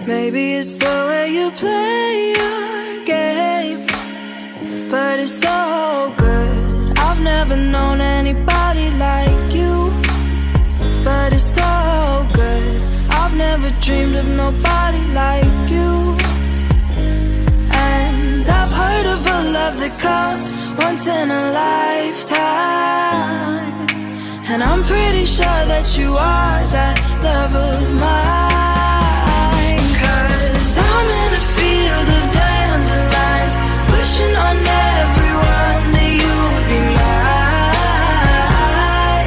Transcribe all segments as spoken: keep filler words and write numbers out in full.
Maybe it's the way you play your game, but it's so good. I've never known anybody like you, but it's so good. I've never dreamed of nobody like you. And I've heard of a love that comes once in a lifetime, and I'm pretty sure that you are that love of mine. Cause I'm in a field of dandelions, wishing on everyone that you would be mine,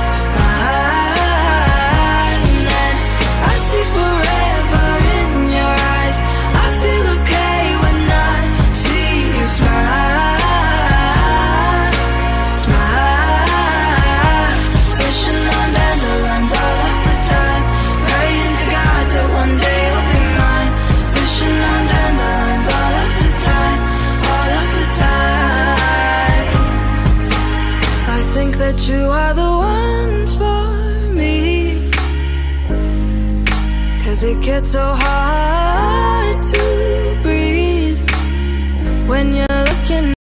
mine. And I see forever in your eyes. I feel okay when I see you smile, smile. Wishing on dandelions all of the time, praying to God that one day you'll be mine. Wishing on dandelions all of the time, all of the time. I think that you are the one for me, cause it gets so hard to breathe when you're looking